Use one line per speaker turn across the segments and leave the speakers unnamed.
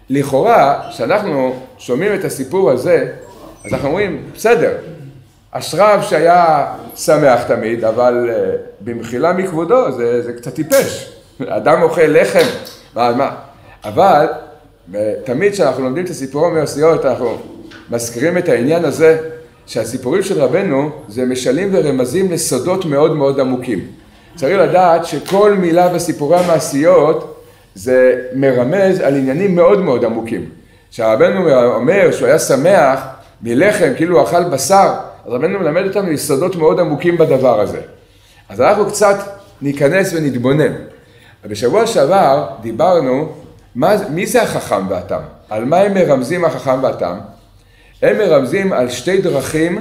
לכאורה, כשאנחנו שומעים את הסיפור הזה, אז אנחנו אומרים, בסדר, אשריו שהיה שמח תמיד, אבל במחילה מכבודו זה קצת טיפש. אדם אוכל לחם, אבל תמיד כשאנחנו לומדים את הסיפורים המעשיות, אנחנו מזכירים את העניין הזה, שהסיפורים של רבנו זה משלים ורמזים לסודות מאוד מאוד עמוקים. צריך לדעת שכל מילה בסיפורי המעשיות זה מרמז על עניינים מאוד מאוד עמוקים. כשרבנו אומר שהוא היה שמח מלחם, כאילו הוא אכל בשר, אז רבנו מלמד אותנו יסודות מאוד עמוקים בדבר הזה. אז אנחנו קצת ניכנס ונתבונן. בשבוע שעבר דיברנו מי זה החכם והתם, על מה הם מרמזים החכם והתם. הם מרמזים על שתי דרכים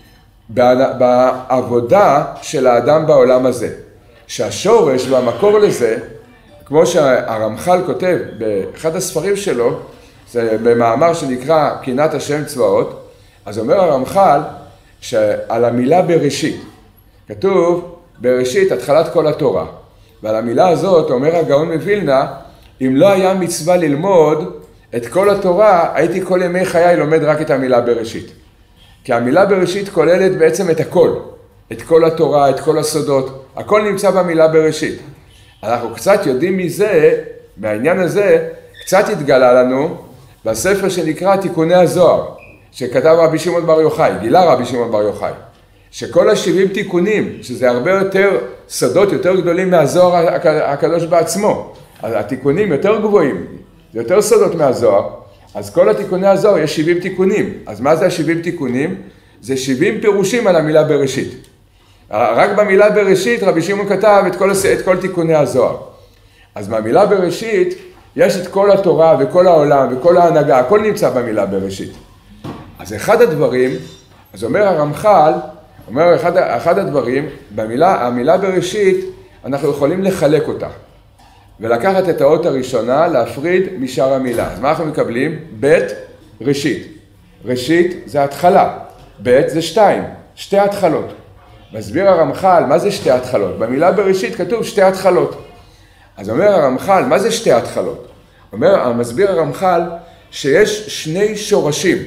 בעבודה של האדם בעולם הזה. שהשורש והמקור לזה, כמו שהרמח"ל כותב באחד הספרים שלו, זה במאמר שנקרא קינת השם צבאות, אז אומר הרמח"ל שעל המילה בראשית, כתוב בראשית התחלת כל התורה, ועל המילה הזאת אומר הגאון מווילנה, אם לא היה מצווה ללמוד את כל התורה, הייתי כל ימי חיי לומד רק את המילה בראשית. כי המילה בראשית כוללת בעצם את הכל, את כל התורה, את כל הסודות, הכל נמצא במילה בראשית. אנחנו קצת יודעים מזה, מהעניין הזה, קצת התגלה לנו בספר שנקרא תיקוני הזוהר, שכתב רבי שמעון בר יוחאי, גילה רבי שמעון בר יוחאי, שכל ה-70 תיקונים, שזה הרבה יותר סודות יותר גדולים מהזוהר הקדוש בעצמו, אז התיקונים יותר גבוהים, זה יותר סודות מהזוהר, אז כל התיקוני הזוהר יש 70 תיקונים. אז מה זה ה-70 תיקונים? זה 70 פירושים על המילה בראשית. רק במילה בראשית רבי שמעון כתב את כל תיקוני הזוהר. אז במילה בראשית יש את כל התורה וכל העולם וכל ההנהגה, הכל נמצא במילה בראשית. אז אחד הדברים, אז אומר הרמח"ל, אומר אחד הדברים, המילה בראשית אנחנו יכולים לחלק אותה. ולקחת את האות הראשונה, להפריד משאר המילה. אז מה אנחנו מקבלים? בית, ראשית. ראשית זה התחלה, בית זה שתי התחלות. מסביר הרמח"ל, מה זה שתי התחלות? במילה בראשית כתוב שתי התחלות. אז אומר הרמח"ל, מה זה שתי התחלות? מסביר הרמח"ל שיש שני שורשים,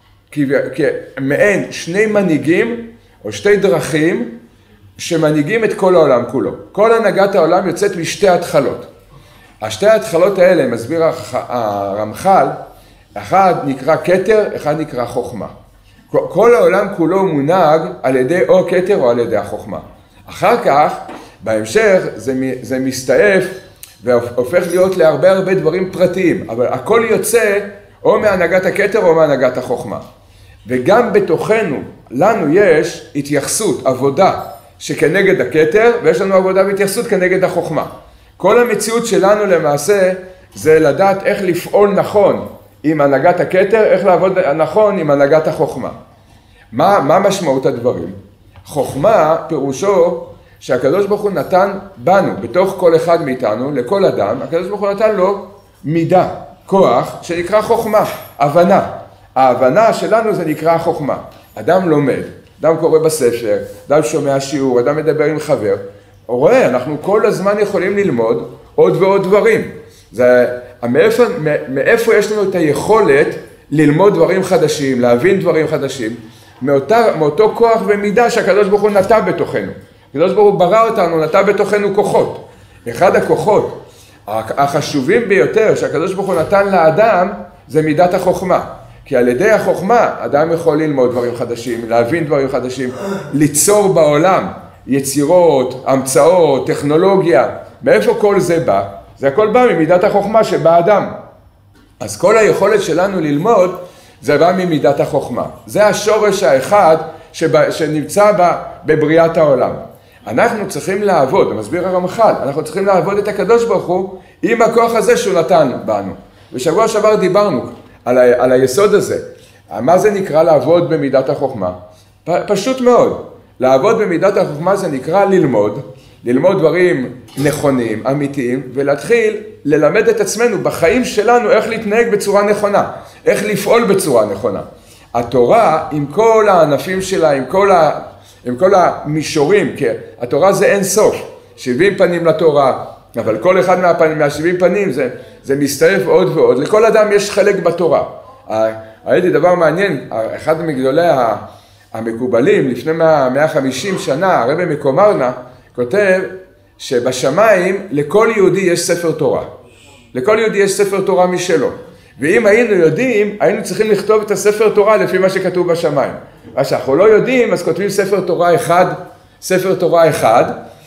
מעין שני מנהיגים או שתי דרכים שמנהיגים את כל העולם כולו. כל הנהגת העולם יוצאת משתי התחלות. השתי ההתחלות האלה, מסביר הרמח"ל, אחד נקרא כתר, אחד נקרא חוכמה. כל העולם כולו מונהג על ידי או כתר או על ידי החוכמה. אחר כך, בהמשך, זה מסתעף והופך להיות להרבה דברים פרטיים, אבל הכל יוצא או מהנהגת הכתר או מהנהגת החוכמה. וגם בתוכנו, לנו יש התייחסות, עבודה, שכנגד הכתר, ויש לנו עבודה והתייחסות כנגד החוכמה. כל המציאות שלנו למעשה זה לדעת איך לפעול נכון עם הנהגת הכתר, איך לעבוד נכון עם הנהגת החוכמה. מה משמעות הדברים? חוכמה פירושו שהקדוש ברוך הוא נתן בנו, בתוך כל אחד מאיתנו, לכל אדם, הקדוש ברוך הוא נתן לו מידה, כוח, שנקרא חוכמה, הבנה. ההבנה שלנו זה נקרא חוכמה. אדם לומד, אדם קורא בספר, אדם שומע שיעור, אדם מדבר עם חבר, הוא רואה, אנחנו כל הזמן יכולים ללמוד עוד ועוד דברים. מאיפה יש לנו את היכולת ללמוד דברים חדשים, להבין דברים חדשים? מאותו כוח ומידה שהקדוש ברוך הוא נטע בתוכנו. הקדוש ברוך הוא ברא אותנו, נטע בתוכנו כוחות. אחד הכוחות החשובים ביותר שהקדוש ברוך הוא נתן לאדם זה מידת החוכמה. כי על ידי החוכמה אדם יכול ללמוד דברים חדשים, להבין דברים חדשים, ליצור בעולם יצירות, המצאות, טכנולוגיה. מאיפה כל זה בא? זה הכל בא ממידת החוכמה שבאדם. אז כל היכולת שלנו ללמוד זה בא ממידת החוכמה. זה השורש האחד שנמצא בבריאת העולם. אנחנו צריכים לעבוד, מסביר הרמח"ל, אנחנו צריכים לעבוד את הקדוש ברוך הוא עם הכוח הזה שהוא נתן בנו. בשבוע שעבר דיברנו על היסוד הזה. מה זה נקרא לעבוד במידת החוכמה? פשוט מאוד. לעבוד במידת החוכמה זה נקרא ללמוד דברים נכונים, אמיתיים, ולהתחיל ללמד את עצמנו בחיים שלנו איך להתנהג בצורה נכונה, איך לפעול בצורה נכונה. התורה עם כל הענפים שלה, עם כל המישורים, כי התורה זה אין סוף, 70 פנים לתורה, אבל כל אחד מה-70 פנים זה מסתעף עוד ועוד. לכל אדם יש חלק בתורה. ראיתי דבר מעניין, אחד מגדולי המקובלים לפני 150 שנה, הרבי מקומרנה, כותב שבשמיים לכל יהודי יש ספר תורה. לכל יהודי יש ספר תורה משלו. ואם היינו יודעים, היינו צריכים לכתוב את הספר תורה לפי מה שכתוב בשמיים. מה שאנחנו לא יודעים, אז כותבים ספר תורה אחד,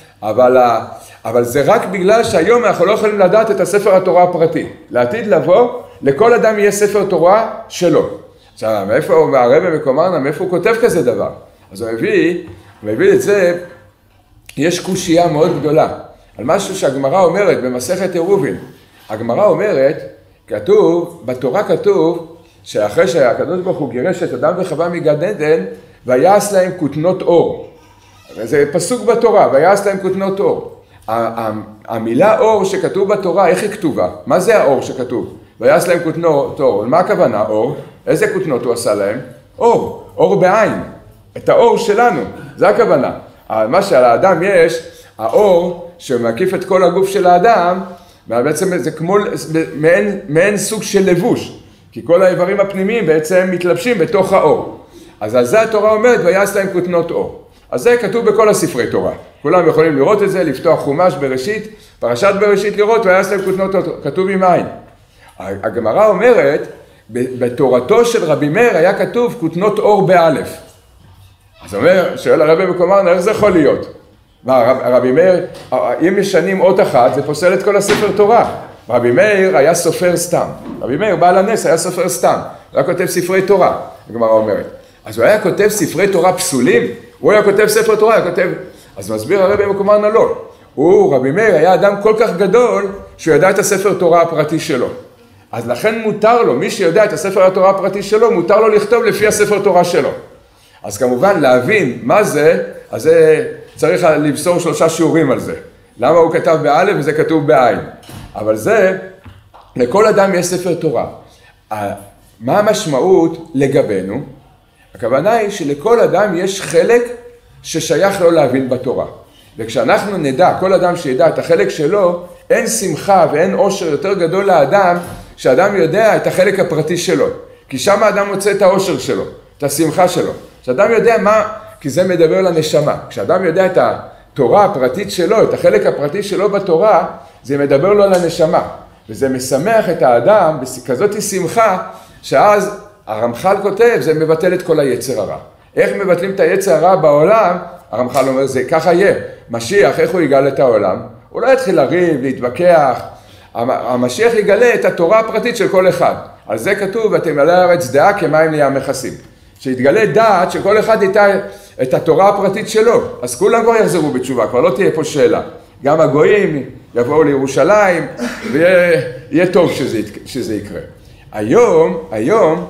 אבל זה רק בגלל שהיום אנחנו לא יכולים לדעת את הספר התורה הפרטי. לעתיד לבוא, לכל אדם יהיה ספר תורה שלו. עכשיו, מאיפה הרבי מקומרנה, מאיפה הוא כותב כזה דבר? אז הוא מביא את זה, יש קושייה מאוד גדולה, על משהו שהגמרא אומרת במסכת עירובין. הגמרא אומרת, בתורה כתוב, שאחרי שהקדוש ברוך הוא גירש את אדם וחווה מגן עדן, ויעש להם כותנות אור. זה פסוק בתורה, ויעש להם כותנות אור. המילה אור שכתוב בתורה, איך היא כתובה? מה זה האור שכתוב? ויעש להם כותנות אור. מה הכוונה אור? איזה כותנות הוא עשה להם? אור בעין. את האור שלנו, זה הכוונה. מה שעל האדם יש, האור שמקיף את כל הגוף של האדם, בעצם זה כמו מעין סוג של לבוש, כי כל האיברים הפנימיים בעצם מתלבשים בתוך האור. אז על זה התורה אומרת, ויעש להם כותנות אור. אז זה כתוב בכל הספרי תורה. כולם יכולים לראות את זה, לפתוח חומש בראשית, פרשת בראשית לראות, ויעש להם כותנות אור, כתוב עם עין. הגמרא אומרת, בתורתו של רבי מאיר היה כתוב כותנות אור באלף. אז שואל הרבי מקומרנה, איך זה יכול להיות? מה, רבי מאיר, אם משנים אות אחת, זה פוסל את כל הספר תורה. רבי מאיר היה סופר סתם. רבי מאיר, בעל הנס, היה סופר סתם. הוא היה כותב ספרי תורה, הגמרא אומרת. אז הוא היה כותב ספרי תורה פסולים? הוא היה כותב ספר תורה, היה כותב... אז מסביר הרבי מקומרנה לא. רבי מאיר היה אדם כל כך גדול, שהוא ידע את הספר תורה הפרטי שלו. אז לכן מותר לו, מי שיודע את הספר התורה הפרטי שלו, מותר לו לכתוב לפי הספר תורה שלו. אז כמובן להבין מה זה, אז זה צריך לבשור 3 שיעורים על זה. למה הוא כתב באלף וזה כתוב בעין. אבל זה, לכל אדם יש ספר תורה. מה המשמעות לגבינו? הכוונה היא שלכל אדם יש חלק ששייך לו להבין בתורה. וכשאנחנו נדע, כל אדם שידע את החלק שלו, אין שמחה ואין עושר יותר גדול לאדם, שהאדם יודע את החלק הפרטי שלו. כי שם האדם מוצא את העושר שלו, את השמחה שלו. כשאדם יודע מה, כי זה מדבר לנשמה. כשאדם יודע את התורה הפרטית שלו, את החלק הפרטי שלו בתורה, זה מדבר לו לנשמה. וזה משמח את האדם בכזאת שמחה, שאז הרמח"ל כותב, זה מבטל את כל היצר הרע. איך מבטלים את היצר הרע בעולם? הרמח"ל אומר, זה ככה יהיה. משיח, איך הוא יגאל את העולם? הוא לא יתחיל לריב, להתווכח. המשיח יגלה את התורה הפרטית של כל אחד. על זה כתוב, ותמלא הארץ דעה כמים לים מכסים. שיתגלה דעת שכל אחד ידע את התורה הפרטית שלו. אז כולם כבר יחזרו בתשובה, כבר לא תהיה פה שאלה. גם הגויים יבואו לירושלים, ויהיה טוב שזה יקרה. היום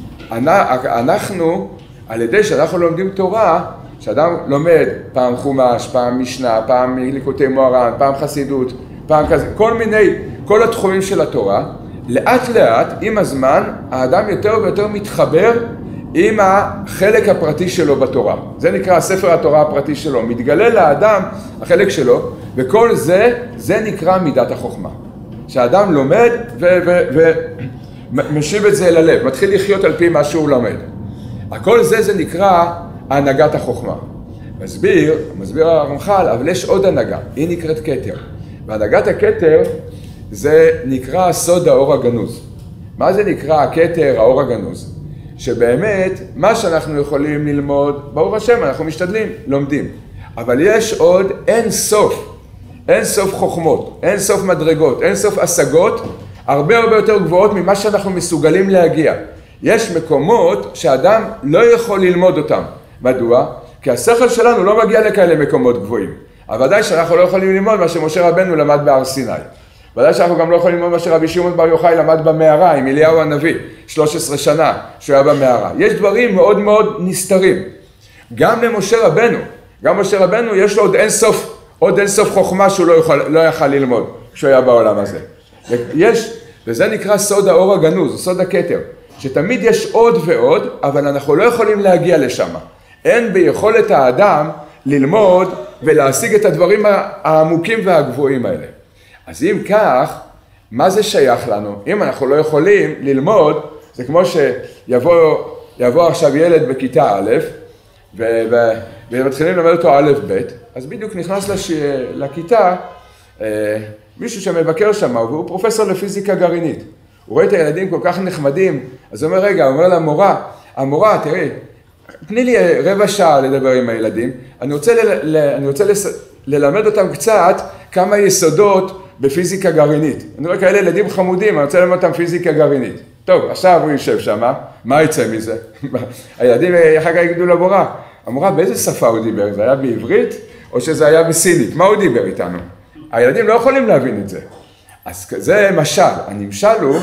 אנחנו, על ידי שאנחנו לומדים תורה, שאדם לומד פעם חומש, פעם משנה, פעם ליקוטי מוהר"ן, פעם חסידות, פעם כזה, כל התחומים של התורה, לאט לאט, עם הזמן, האדם יותר ויותר מתחבר עם החלק הפרטי שלו בתורה. זה נקרא ספר התורה הפרטי שלו. מתגלה לאדם החלק שלו, וכל זה נקרא מידת החוכמה. שהאדם לומד ומשיב את זה אל הלב, מתחיל לחיות על פי מה שהוא לומד. הכל זה נקרא הנהגת החוכמה. מסביר הרמח"ל, אבל יש עוד הנהגה, היא נקראת כתר. והנהגת הכתר זה נקרא סוד האור הגנוז. מה זה נקרא הכתר, האור הגנוז? שבאמת מה שאנחנו יכולים ללמוד, ברוך השם, אנחנו משתדלים, לומדים. אבל יש עוד אין סוף חוכמות, אין סוף מדרגות, אין סוף השגות, הרבה יותר גבוהות ממה שאנחנו מסוגלים להגיע. יש מקומות שאדם לא יכול ללמוד אותם. מדוע? כי השכל שלנו לא מגיע לכאלה מקומות גבוהים. אבל ודאי שאנחנו לא יכולים ללמוד מה שמשה רבנו למד בהר סיני. ודאי שאנחנו גם לא יכולים ללמוד מה שרבי שמעון בר יוחאי למד במערה עם אליהו הנביא, 13 שנה שהוא היה במערה. יש דברים מאוד מאוד נסתרים. גם למשה רבנו, יש לו עוד אין סוף חוכמה שהוא לא יכל ללמוד כשהוא היה בעולם הזה. וזה נקרא סוד האור הגנוז, סוד הכתר, שתמיד יש עוד ועוד, אבל אנחנו לא יכולים להגיע לשם. אין ביכולת האדם ללמוד ולהשיג את הדברים העמוקים והגבוהים האלה. אז אם כך, מה זה שייך לנו? אם אנחנו לא יכולים ללמוד, זה כמו שיבוא עכשיו ילד בכיתה א', ומתחילים ללמד אותו א' ב', אז בדיוק נכנס לכיתה מישהו שמבקר שם, והוא פרופסור לפיזיקה גרעינית. הוא רואה את הילדים כל כך נחמדים, אז הוא אומר, רגע, הוא אומר למורה, המורה, תראי, תני לי רבע שעה לדבר עם הילדים, אני רוצה ללמד אותם קצת כמה יסודות בפיזיקה גרעינית. אני רואה כאלה ילדים חמודים, אני רוצה ללמד אותם פיזיקה גרעינית. טוב, עכשיו הוא יושב שם, מה יצא מזה? הילדים אחר כך יגידו למורה, המורה באיזה שפה הוא דיבר? זה היה בעברית או שזה היה בסינית? מה הוא דיבר איתנו? הילדים לא יכולים להבין את זה. אז זה משל, הנמשל הוא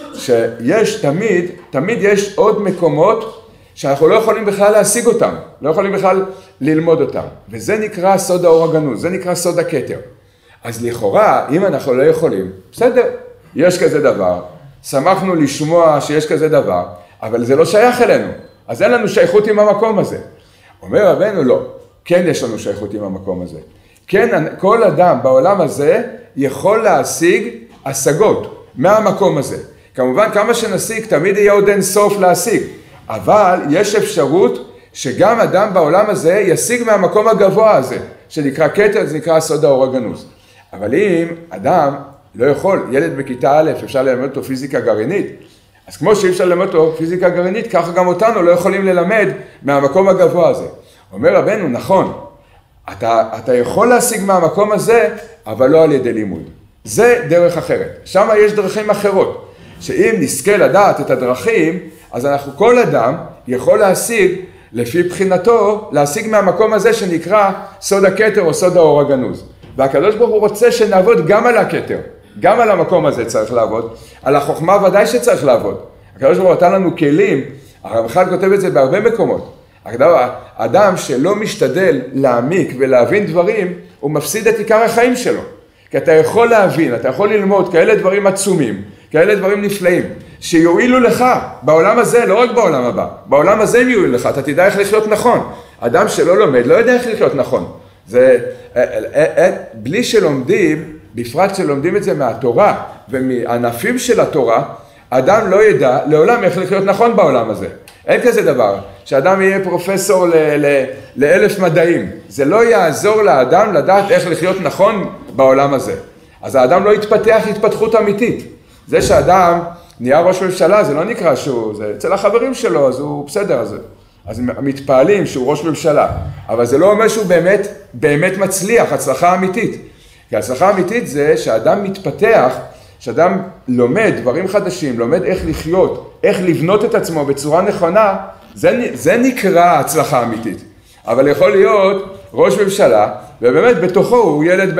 שיש תמיד יש עוד מקומות שאנחנו לא יכולים בכלל להשיג אותם, לא יכולים בכלל ללמוד אותם. וזה נקרא סוד האור הגנוז, זה נקרא סוד הכתר. אז לכאורה, אם אנחנו לא יכולים, בסדר, יש כזה דבר, שמחנו לשמוע שיש כזה דבר, אבל זה לא שייך אלינו, אז אין לנו שייכות עם המקום הזה. אומר רבנו, לא, כן יש לנו שייכות עם המקום הזה. כן, כל אדם בעולם הזה יכול להשיג השגות מהמקום הזה. כמובן, כמה שנשיג, תמיד יהיה עוד אין סוף להשיג, אבל יש אפשרות שגם אדם בעולם הזה ישיג מהמקום הגבוה הזה, שנקרא כתר, זה נקרא סוד האור הגנוז. אבל אם אדם לא יכול, ילד בכיתה א', אפשר ללמד אותו פיזיקה גרעינית, אז כמו שאי אפשר ללמד אותו פיזיקה גרעינית, ככה גם אותנו לא יכולים ללמד מהמקום הגבוה הזה. אומר רבנו, נכון, אתה יכול להשיג מהמקום הזה, אבל לא על ידי לימוד. זה דרך אחרת. שם יש דרכים אחרות, שאם נזכה לדעת את הדרכים, אז כל אדם יכול להשיג, לפי בחינתו, להשיג מהמקום הזה שנקרא סוד הכתר או סוד האור הגנוז. והקדוש ברוך הוא רוצה שנעבוד גם על הכתר, גם על המקום הזה צריך לעבוד, על החוכמה ודאי שצריך לעבוד. הקדוש ברוך הוא נתן לנו כלים, הרמח"ל כותב את זה בהרבה מקומות. אדם שלא משתדל להעמיק ולהבין דברים, הוא מפסיד את עיקר החיים שלו. כי אתה יכול להבין, אתה יכול ללמוד כאלה דברים עצומים, כאלה דברים נפלאים, שיועילו לך בעולם הזה, לא רק בעולם הבא, בעולם הזה הם יועילו לך, אתה תדע איך לחיות נכון. אדם שלא לומד, לא יודע איך לחיות נכון. זה, בלי שלומדים, בפרט שלומדים את זה מהתורה ומענפים של התורה, אדם לא ידע לעולם איך לחיות נכון בעולם הזה. אין כזה דבר, שאדם יהיה פרופסור לאלף מדעים. זה לא יעזור לאדם לדעת איך לחיות נכון בעולם הזה. אז האדם לא יתפתח התפתחות אמיתית. זה שאדם נהיה ראש ממשלה, זה לא נקרא שהוא, זה אצל החברים שלו, אז הוא בסדר, אז מתפעלים שהוא ראש ממשלה. אבל זה לא אומר שהוא באמת מצליח, הצלחה אמיתית. כי הצלחה אמיתית זה שאדם מתפתח, שאדם לומד דברים חדשים, לומד איך לחיות, איך לבנות את עצמו בצורה נכונה, זה נקרא הצלחה אמיתית. אבל יכול להיות ראש ממשלה, ובאמת בתוכו הוא ילד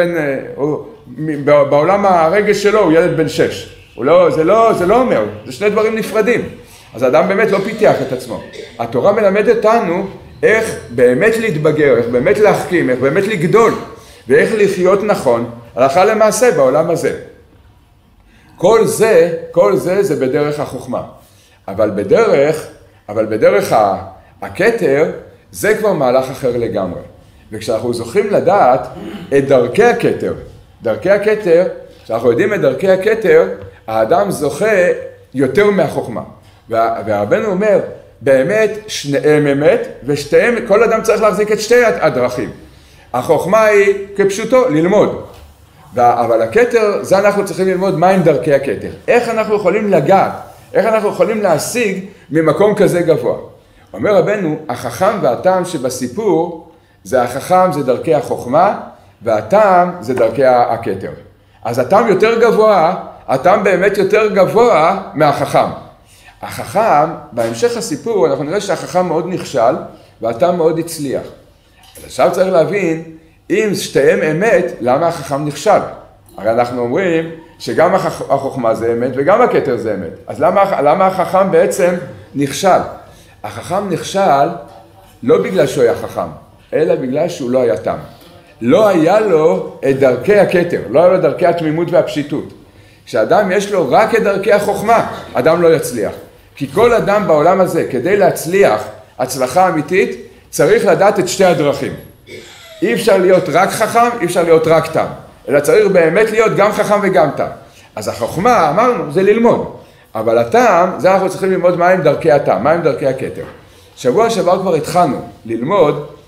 בעולם הרגש שלו הוא ילד בן 6. זה לא אומר, זה שני דברים נפרדים. אז האדם באמת לא פיתח את עצמו. התורה מלמדת אותנו איך באמת להתבגר, איך באמת להחכים, איך באמת לגדול, ואיך לחיות נכון, הלכה למעשה בעולם הזה. כל זה בדרך החוכמה. אבל בדרך הכתר, זה כבר מהלך אחר לגמרי. וכשאנחנו זוכים לדעת את דרכי הכתר, כשאנחנו יודעים את דרכי הכתר, האדם זוכה יותר מהחוכמה. והרבנו אומר, באמת שניהם אמת, ושתיהם, כל אדם צריך להחזיק את שתי הדרכים. החוכמה היא כפשוטו, ללמוד. אבל הכתר, זה אנחנו צריכים ללמוד מהם דרכי הכתר. איך אנחנו יכולים לגעת, איך אנחנו יכולים להשיג ממקום כזה גבוה. אומר רבנו, החכם והטעם שבסיפור, החכם זה דרכי החוכמה, והטעם זה דרכי הכתר. אז הטעם יותר גבוה, הטעם באמת יותר גבוה מהחכם. החכם, בהמשך הסיפור, אנחנו נראה שהחכם מאוד נכשל, והטעם מאוד הצליח. אז עכשיו צריך להבין, אם שתיהם אמת, למה החכם נכשל? הרי אנחנו אומרים שגם החוכמה זה אמת וגם הכתר זה אמת. אז למה החכם בעצם נכשל? החכם נכשל לא בגלל שהוא היה חכם, אלא בגלל שהוא לא היה תם. לא היה לו את דרכי הכתר, לא היה לו דרכי התמימות והפשיטות. כשאדם יש לו רק את דרכי החוכמה, אדם לא יצליח. כי כל אדם בעולם הזה, כדי להצליח הצלחה אמיתית, צריך לדעת את שתי הדרכים. אי אפשר להיות רק חכם, אי אפשר להיות רק תם. אלא צריך באמת להיות גם חכם וגם תם. אז החוכמה, אמרנו, זה ללמוד. אבל הטעם, זה אנחנו צריכים ללמוד מהם דרכי הטעם, מהם דרכי הכתר. שבוע שעבר כבר התחלנו ללמוד